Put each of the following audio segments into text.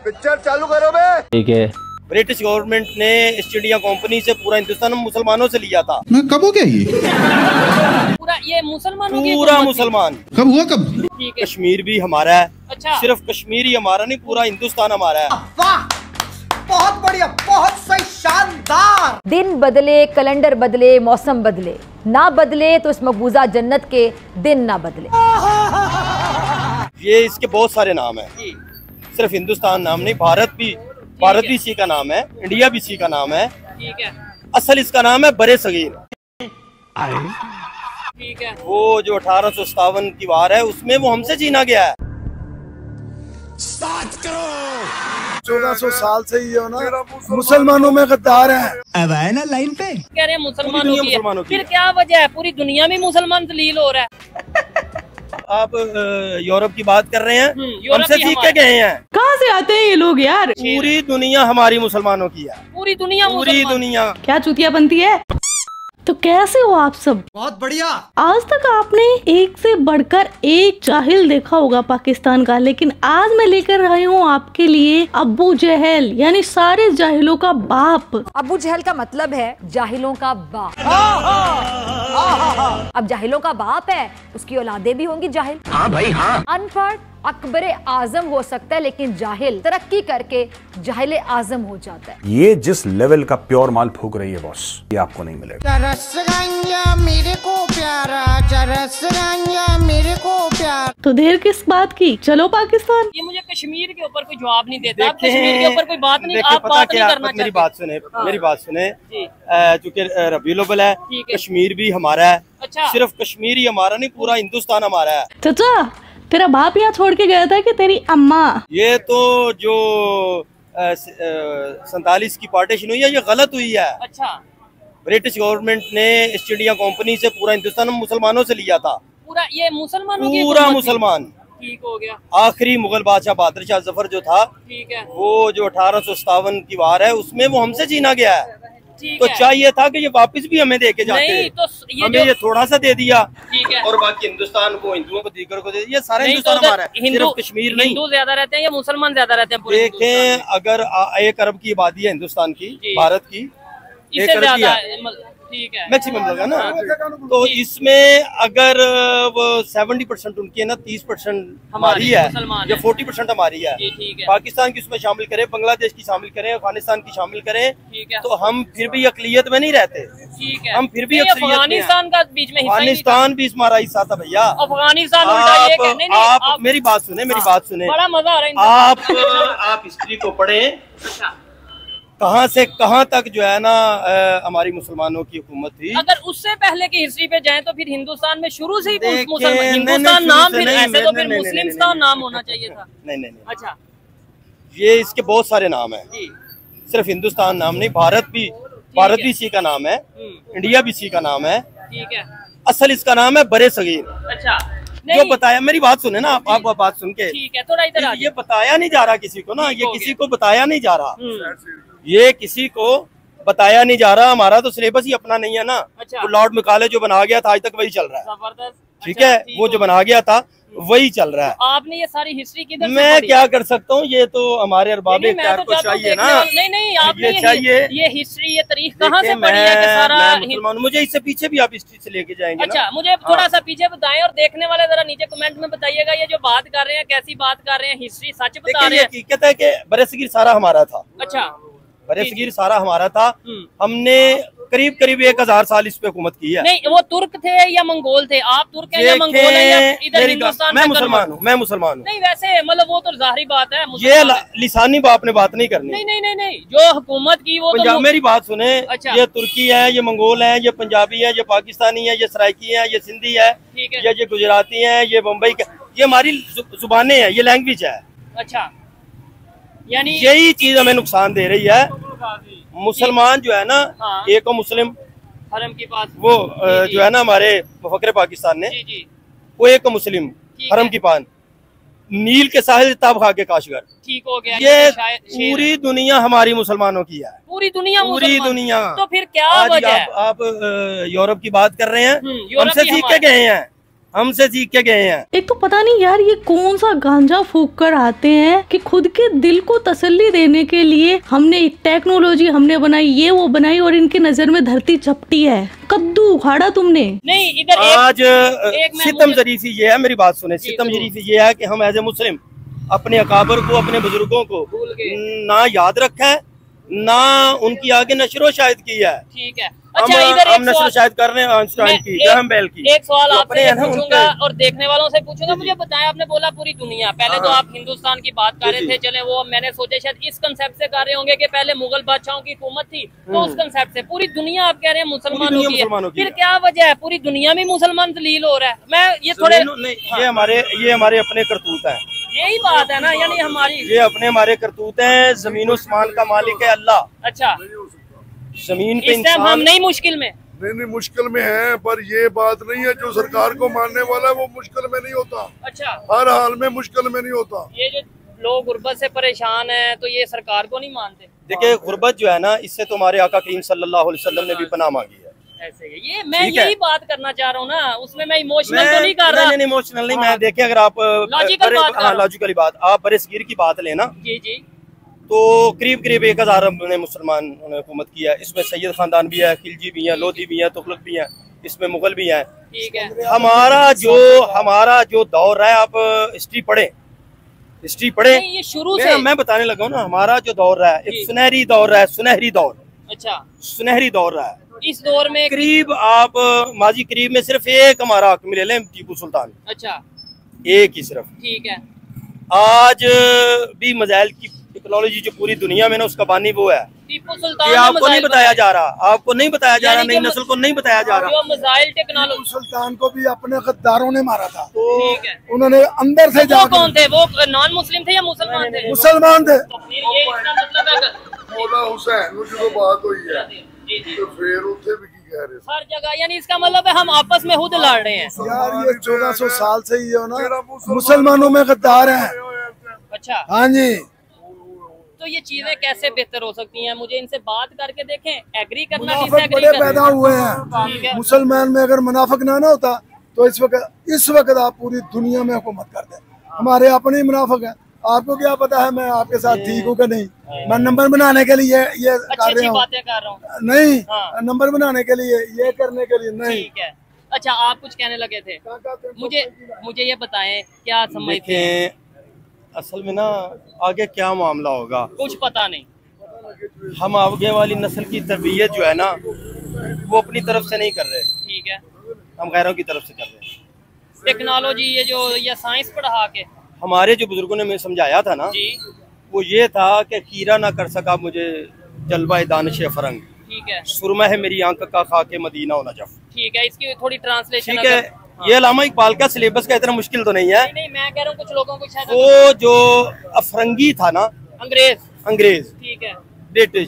Picture चालू करो बे। ठीक है। ब्रिटिश गवर्नमेंट ने ईस्ट इंडिया कंपनी से पूरा हिंदुस्तान मुसलमानों से लिया था। मैं कब हो गया ये पूरा ये मुसलमानों की पूरा मुसलमान। कब हुआ कब? ठीक है। कश्मीर भी हमारा है। अच्छा। सिर्फ कश्मीर ही हमारा नहीं, पूरा हिंदुस्तान हमारा है। वाह, बहुत बढ़िया, बहुत सही, शानदार। दिन बदले, कैलेंडर बदले, मौसम बदले, ना बदले तो इस मकबूजा जन्नत के दिन ना बदले। ये इसके बहुत सारे नाम है, सिर्फ हिंदुस्तान नाम नहीं, भारत भी इसी का नाम है, इंडिया भी इसी का नाम है। ठीक है। असल इसका नाम है बरे सगीर। ठीक है। वो जो 1857 की वार है उसमें वो हमसे छीना गया है। 1400 साल से ही हो ना मुसलमानों में गद्दार है। अब आए ना लाइन पे। कह रहे हैं मुसलमानों की है। मुसलमानों की फिर क्या वजह है? पूरी दुनिया में मुसलमान जलील हो रहा है। आप यूरोप की बात कर रहे हैं, यूरोप हमसे ही सीख के हमारे। गए हैं। कहाँ से आते हैं ये लोग यार? पूरी दुनिया हमारी मुसलमानों की है, पूरी दुनिया पूरी मुसलमान। दुनिया। क्या चुतिया बनती है? तो कैसे हो आप सब? बहुत बढ़िया। आज तक आपने एक से बढ़कर एक जाहिल देखा होगा पाकिस्तान का, लेकिन आज मैं लेकर आई हूँ आपके लिए अबू जहल, यानी सारे जाहिलों का बाप। अबू जहल का मतलब है जाहिलों का बाप। अब जाहिलों का बाप है, उसकी औलादें भी होंगी जाहिल। हाँ भाई हाँ। अनपढ़ अकबरे आजम हो सकता है, लेकिन जाहिल तरक्की करके जाहिले आजम हो जाता है। ये जिस लेवल का प्योर माल फूक रही है बॉस, ये आपको नहीं मिलेगा। मेरे को प्यारा, मेरे को प्यार। तो देर किस बात की, चलो पाकिस्तान। ये मुझे कश्मीर के ऊपर कोई जवाब नहीं देता। आप कश्मीर के ऊपर कोई बात नहीं, आप बात नहीं करना मेरी बात सुने, मेरी बात सुने। जी। चूंकि रबीउल अव्वल है, ठीक है। कश्मीर भी हमारा है। अच्छा। सिर्फ कश्मीर ही हमारा नहीं, पूरा हिंदुस्तान हमारा है। चाचा, तेरा बाप यहाँ छोड़ के गया था कि तेरी अम्मा? ये तो जो 47 की पार्टीशन हुई है, ये गलत हुई है। अच्छा। ब्रिटिश गवर्नमेंट ने ईस्ट इंडिया कंपनी से पूरा हिंदुस्तान मुसलमानों से लिया था। पूरा ये मुसलमानों की पूरा हुकूमत थी। मुसलमान। ठीक हो गया। आखिरी मुगल बादशाह बहादुर शाह जफर जो था, ठीक है। वो जो 1857 की वार है उसमें वो हमसे छीना गया है। ठीक तो है। चाहिए था कि ये वापस भी हमें दे के जाते। नहीं तो हमें ये थोड़ा सा दे दिया, ठीक है। और बाकी हिंदुस्तान को, हिंदुओं को, दीगर को दे दिया। ये सारा नहीं तो हिंदुस्तान हमारा है, हिंदू सिर्फ कश्मीर नहीं। हिंदू ज्यादा रहते हैं या मुसलमान ज्यादा रहते हैं पूरे हिंदुस्तान देखें, में? अगर 1 अरब की आबादी है हिंदुस्तान की, जी। भारत की 1 इससे अरब की ज्यादा है ठीक है। मैक्सिमम लगा ना, तो इसमें अगर वो 70% उनकी है ना, 30% हमारी है, मुसलमान या है। 40% हमारी है। जी, ठीक है। पाकिस्तान की उसमें शामिल करें, बांग्लादेश की शामिल करें, अफगानिस्तान की शामिल करें, ठीक है। तो हम फिर भी अकलियत में नहीं रहते। ठीक है। हम फिर भी नहीं, अक्सरियत में हैं। अफगानिस्तान का बीच में हिस्सा ही नहीं था। अफगानिस्तान भी हमारा हिस्सा था भैया। अफगानिस्तान उल्टा ये कह- नहीं, नहीं, आप मेरी बात सुने, मेरी बात सुने। बड़ा मजा आ रहा है आप हिस्ट्री को पढ़ें, अच्छा। कहाँ से कहाँ तक जो है ना हमारी मुसलमानों की हुकूमत थी। अगर उससे पहले की हिस्ट्री पे जाएं तो फिर हिंदुस्तान में शुरू से ही देखें, मुसलमान, नहीं, हिंदुस्तान शुरू नाम से फिर नहीं, ऐसे तो फिर नहीं, मुस्लिमस्तान नाम होना चाहिए था। नहीं, अच्छा ये इसके बहुत सारे नाम है, जी। सिर्फ हिंदुस्तान नाम नहीं, भारत भी इसी का नाम है, इंडिया भी इसी का नाम है। ठीक है। असल इसका नाम है बरे सगीर। अच्छा। जो नहीं, बताया, मेरी बात सुने ना, आप बात सुन के, ठीक है, थोड़ा इधर आ ये बताया नहीं जा रहा किसी को ना, ठीक ये हो किसी गया। को बताया नहीं जा रहा, जाइए। ये किसी को बताया नहीं जा रहा। हमारा तो सिलेबस ही अपना नहीं है ना। अच्छा। तो लॉर्ड मैकाले जो बना गया था आज तक वही चल रहा है, जबरदस्त। ठीक अच्छा, है, ठीक वो हो जो गया। बना गया था वही चल रहा है। आपने ये सारी हिस्ट्री किधर से मैं पढ़ी? क्या कर सकता हूँ, ये तो हमारे अरबाब नहीं, मैं इख्तियार तो को चाहता हूँ चाहिए ना। देखने वाले- नहीं नहीं, आपने ये चाहिए। ये हिस्ट्री, ये तारीख कहाँ से देखिए, पढ़ी है कि सारा मैं मुसलमान, मुझे इससे पीछे भी आप हिस्ट्री से लेके जाएंगे ना। अच्छा, मुझे थोड़ा सा पीछे बताएं और देखने वाले जरा नीचे कमेंट में बताइएगा, ये जो बात कर रहे हैं कैसी बात कर रहे हैं, हिस्ट्री सच बता देखिए, रहे ये हैं? हकीकत है कि बरसगीर सारा हमारा था। अच्छा। बरसगीर सारा हमारा था। हम्म। हमने करीब 1000 साल इस पे हुकूमत की है। नहीं, वो तुर्क थे या मंगोल थे? आप तुर्क हैं या मंगोल हैं या इधर हिंदुस्तान मैं में मुसलमान हूँ, मैं मुसलमान हूँ। नहीं, वैसे मतलब वो तो जाहिर बात है, ये मुसलमान है। लिसानी बाप ने बात नहीं करनी। नहीं नहीं नहीं नहीं, जो हुकूमत की वो पंजाब, तो मेरी बात सुने, अच्छा। ये तुर्की है, ये मंगोल है, ये पंजाबी है, ये पाकिस्तानी है, ये सराइकी है, ये सिंधी है, ठीक है। ये गुजराती है, ये बम्बई का, ये हमारी जुबानें हैं, ये लैंग्वेज है। अच्छा, यानी यही चीज हमें नुकसान दे रही है। मुसलमान जो है ना, हाँ। एक मुस्लिम, हरम के पास वो जी, जो है ना हमारे फकरे पाकिस्तान ने, जी जी, वो एक मुस्लिम, ठीक हरम है। की पान, नील के साहिल ताब खा के काशगर। ठीक हो गया। ये तो शेर है। पूरी दुनिया हमारी मुसलमानों की है, पूरी दुनिया पूरी मुसलमान। दुनिया। तो फिर क्या आज वजह है? आप यूरोप की बात कर रहे हैं, यूरोप हमसे ही सीख के हमारे। गए हैं, हमसे सीख के गए हैं। एक तो पता नहीं यार ये कौन सा गांजा फूक कर आते हैं कि खुद के दिल को तसल्ली देने के लिए हमने टेक्नोलॉजी हमने बनाई, ये वो बनाई, और इनकी नजर में धरती झपटी है। कद्दू उखाड़ा तुमने। नहीं इधर आज सितम जरीफी ये है, मेरी बात सुने, सितम जरीफी ये है कि हम एज ए मुस्लिम अपने अकाबर को, अपने बुजुर्गों को ना याद रखा है, ना उनकी आगे नशरो शायद की है। ठीक है। अच्छा इधर हम नशरो शायद कर रहे हैं आइंस्टाइन की, ग्राहम बेल की। एक सवाल आपसे अपने पूछूंगा और देखने वालों से पूछूंगा। मुझे बताएं, आपने बोला पूरी दुनिया, पहले तो आप हिंदुस्तान की बात कर रहे थे, चले वो मैंने सोचे शायद इस कंसेप्ट से कर रहे होंगे कि पहले मुगल बादशाहों की हुकूमत थी, तो उस कंसेप्ट से पूरी दुनिया आप कह रहे हैं मुसलमानों की है। फिर क्या वजह है, पूरी दुनिया में मुसलमान दलील हो रहा है? मैं ये थोड़े ये हमारे अपने करतूत है, यही बात है ना, यानी हमारी ये अपने हमारे करतूत है। जमीन उस्मान का मालिक है अल्लाह। अच्छा जमीन पे इस टाइम हम नहीं मुश्किल में, नहीं मुश्किल में है, पर ये बात नहीं है जो सरकार को मानने वाला है वो मुश्किल में नहीं होता। अच्छा हर हाल में मुश्किल में नहीं होता। ये जो लोग गुर्बत से परेशान हैं तो ये सरकार को नहीं मानते। देखिए गुर्बत जो है ना, इससे तो हमारे आका करीम सल्लल्लाहु अलैहि वसल्लम ने भी पनाह मांगी है। ऐसे ये मैं यही बात करना चाह रहा हूँ ना, उसमें मैं इमोशनल तो नहीं कर रहा। नहीं इमोशनल नहीं, मैं देखिए अगर आप लॉजिकली बात आप बरसगीर की बात लेना जी जी, तो करीब करीब 1000 ने मुसलमान हुकूमत किया है। इसमें सैयद खानदान भी है, खिलजी भी है, लोधी भी है, तुगलक भी है, इसमें मुगल भी है। ठीक है। हमारा जो दौर है, आप हिस्ट्री पढ़े ये शुरू से मैं बताने लगा हूँ ना, हमारा जो दौर है एक सुनहरी दौर है, सुनहरी दौर। अच्छा सुनहरी दौर है। इस दौर में करीब आप माजी करीब में सिर्फ एक हमारा हक मिले लें, टीपू सुल्तान। अच्छा एक ही सिर्फ। ठीक है। आज भी मिसाइल की टेक्नोलॉजी जो पूरी दुनिया में ना, उसका बानी वो है। टीपू सुल्तान ये आपको नहीं बताया जा रहा, आपको नहीं बताया जा रहा, नई नस्ल को नहीं बताया जा रहा। जो मिसाइल टेक्नोलॉजी, सुल्तान को भी अपने गद्दारों ने मारा था, तो ठीक है। उन्होंने अंदर से वो कौन थे, वो नॉन मुस्लिम थे या मुसलमान थे? मुसलमान थे। तो फिर ये इसका मतलब है मौला हुसैन जो बात हुई है जी जी, तो फिर उठे भी की कह रहे हर जगह, यानी इसका मतलब है हम आपस में खुद लड़ रहे हैं। यार ये 1400 साल से ही है ना, मुसलमानों में गद्दार हैं। अच्छा हाँ जी, तो ये चीजें कैसे बेहतर हो सकती हैं? मुझे इनसे बात करके देखें, एग्री करना मुनाफिक बड़े पैदा हुए ठीक है। हैं। मुसलमान में अगर मुनाफिक ना होता तो इस वक्त आप पूरी दुनिया में हुकूमत करते। हमारे अपने ही मुनाफिक हैं। आपको क्या पता है मैं आपके साथ ठीक हूँ कि नहीं? मैं नंबर बनाने के लिए ये कर रहा हूँ, बातें कर रहा हूँ। नहीं हाँ। नंबर बनाने के लिए, ये करने के लिए नहीं। ठीक है। अच्छा आप कुछ कहने लगे थे, मुझे ये बताएं क्या समझते हैं? असल में ना आगे क्या मामला होगा कुछ पता नहीं। हम आगे वाली नस्ल की तरबियत जो है ना, वो अपनी तरफ से नहीं कर रहे। ठीक है। हम गैरों की तरफ से कर रहे हैं। टेक्नोलॉजी ये जो या साइंस पढ़ा के, हमारे जो बुजुर्गों ने मुझे समझाया था ना जी, वो ये था कि कीरा ना कर सका मुझे जलवा दानिश फरंग, ठीक है। सुरमा है मेरी आंख का खाके मदीना होना जफ। ठीक है, इसकी थोड़ी ट्रांसलेशन। ठीक है। ये अल्लामा इकबाल का सिलेबस का इतना मुश्किल तो नहीं है। नहीं मैं कह रहा हूँ कुछ लोगों को शायद वो जो अफरंगी था ना, अंग्रेज, ठीक है, ब्रिटिश,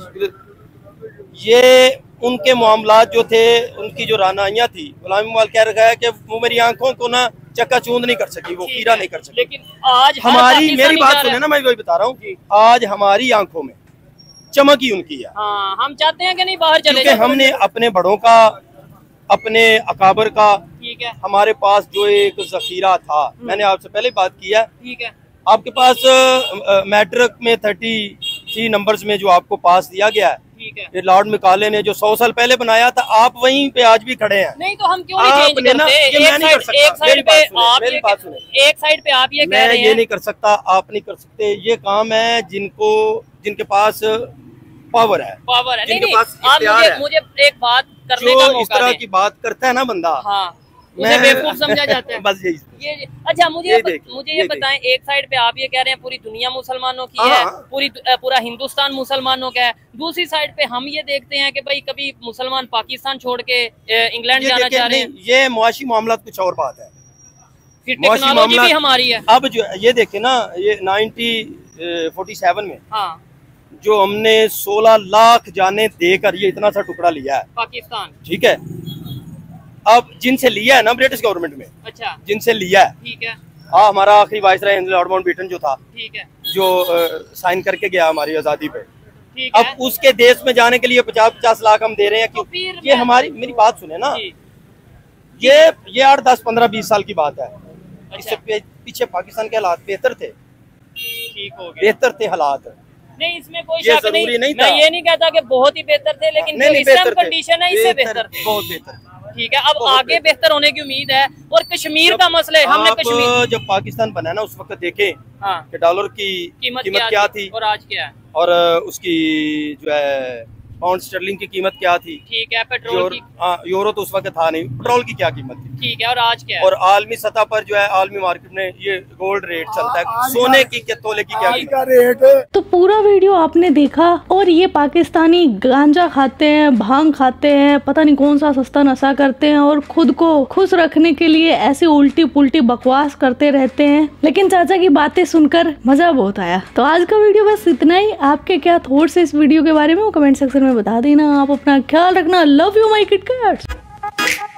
ये उनके मामलात जो थे, उनकी जो रानाइयाँ थी, गुलाम इकबाल कह रखा है कि वो मेरी आंखों को ना चक्काचूंद नहीं कर सकी, वो कीरा नहीं कर सकी। लेकिन आज हमारी, मेरी बात सुने ना, मैं वही बता रहा हूँ, आज हमारी आंखों में चमक ही उनकी है। हाँ, हम चाहते हैं कि नहीं बाहर चले क्योंकि हमने अपने बड़ों का, अपने अकाबर का, ठीक है, हमारे पास जो एक जखीरा था, मैंने आपसे पहले बात किया, ठीक है, आपके पास मैट्रिक में 33 नंबर्स में जो आपको पास दिया गया है, ठीक है, ये लॉर्ड मिकाले ने जो 100 साल पहले बनाया था, आप वहीं पे आज भी खड़े हैं। नहीं तो हम क्यों नहीं चेंज करते? एक साइड पे आप ये कह रहे हैं, ये नहीं कर सकता, आप नहीं कर सकते। ये काम है जिनके पास पावर है, जिनके पास इख्तियार है। मुझे एक बात करने का मौका इस तरह की बात करता है ना बंदा, हाँ, मुझे बेवकूफ समझा जाता है। बस यही। ये अच्छा मुझे ये बताएं, एक साइड पे आप ये कह रहे हैं पूरी दुनिया मुसलमानों की है, पूरा हिंदुस्तान मुसलमानों का है, दूसरी साइड पे हम ये देखते हैं कि भाई कभी मुसलमान पाकिस्तान छोड़ के इंग्लैंड जाना चाह रहे हैं। ये मुआशी मामला कुछ और बात है, फिर टेक्नोलॉजी भी हमारी है। अब जो ये देखे ना, ये 1947 में हाँ, जो हमने 16 लाख जाने देकर ये इतना सा टुकड़ा लिया है पाकिस्तान, ठीक है। अब जिनसे लिया है ना ब्रिटिश गवर्नमेंट में, अच्छा, जिनसे लिया है, ठीक है, हाँ, हमारा आखिरी वाइसराय लॉर्ड माउंटबेटन जो था, ठीक है, जो साइन करके गया हमारी आजादी पे, ठीक है। अब उसके देश में जाने के लिए 50-50 लाख हम दे रहे हैं। तो क्यों? ये हमारी, मेरी बात सुने ना, ये 8, 10, 15, 20 साल की बात है। इससे पीछे पाकिस्तान के हालात बेहतर थे, ठीक हो गया, बेहतर थे हालात। नहीं इसमें कोई ये शक जरूरी नहीं था। मैं ये नहीं कहता कि बहुत ही बेहतर थे, लेकिन जो इस टाइम कंडीशन है इससे बेहतर थे, बहुत बेहतर। ठीक है, अब आगे बेहतर होने की उम्मीद है। और कश्मीर का मसला है, हमने कश्मीर जब पाकिस्तान बना ना उस वक्त देखे हाँ कि डॉलर की कीमत क्या थी और आज क्या है, और उसकी जो है पाउंड स्टर्लिंग की कीमत क्या थी, ठीक है, पेट्रोल की, यूरो तो उस वक्त था नहीं, पेट्रोल की क्या कीमत थी, ठीक है, और आज क्या है, और आलमी सतह पर जो है आलमी मार्केट में ये गोल्ड रेट चलता है, सोने की क्या तोले की क्या कीमत का रेट। तो पूरा वीडियो आपने देखा, और ये पाकिस्तानी गांजा खाते हैं, भांग खाते हैं, पता नहीं कौन सा सस्ता नशा करते हैं और खुद को खुश रखने के लिए ऐसे उल्टी पुल्टी बकवास करते रहते हैं। लेकिन चाचा की बातें सुनकर मजा बहुत आया। तो आज का वीडियो बस इतना ही। आपके क्या थॉट्स है इस वीडियो के बारे में वो कमेंट सेक्शन में बता देना। आप अपना ख्याल रखना। Love you my kit cats.